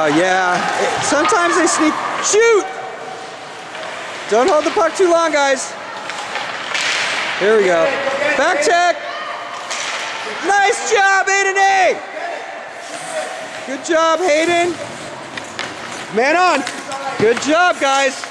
Yeah. Sometimes they sneak. Shoot! Don't hold the puck too long, guys. Here we go. Back check. Nice job, Aiden. Good job, Hayden. Man on. Good job, guys.